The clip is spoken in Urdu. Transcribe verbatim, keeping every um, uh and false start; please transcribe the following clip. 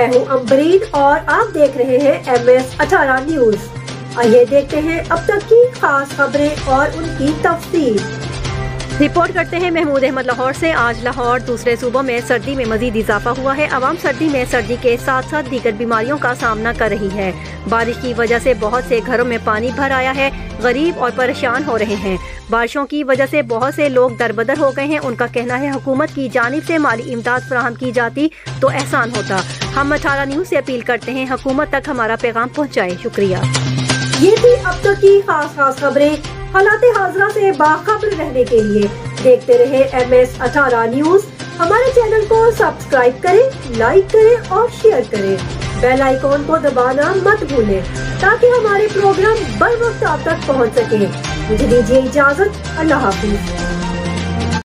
میں ہوں امبرین اور آپ دیکھ رہے ہیں ایم ایس اٹھارہ نیوز۔ آئیے دیکھتے ہیں اب تک کی خاص خبریں اور ان کی تفصیل۔ رپورٹ کرتے ہیں محمود احمد لاہور سے۔ آج لاہور دوسرے صوبوں میں سردی میں مزید اضافہ ہوا ہے۔ عوام سردی میں سردی کے ساتھ ساتھ دیگر بیماریوں کا سامنا کر رہی ہے۔ بارش کی وجہ سے بہت سے گھروں میں پانی بھر آیا ہے، غریب اور پریشان ہو رہے ہیں۔ بارشوں کی وجہ سے بہت سے لوگ دربدر ہو گئے ہیں۔ ان کا کہنا ہے حکومت کی جانب سے مالی امداد فراہم کی جاتی تو احسان ہوتا۔ ہم اٹھارہ نیوز سے اپیل کرتے ہیں حکومت تک ہمارا پیغام پہنچائے۔ شکریہ۔ یہ تھی اب تک کی خاص خاص خبریں۔ حالات حاضرہ سے باخبر رہنے کے لیے دیکھتے رہے ایم ایس اٹھارہ نیوز۔ ہمارے چینل کو سبسکرائب کریں، لائک کریں اور شیئر کریں۔ بیل آئیکن کو دبانا مت بھولیں تاکہ ہمارے پروگرام بر وقت آپ تک پہنچ سکیں۔ مجھے دیجیے اجازت۔ اللہ حافظ۔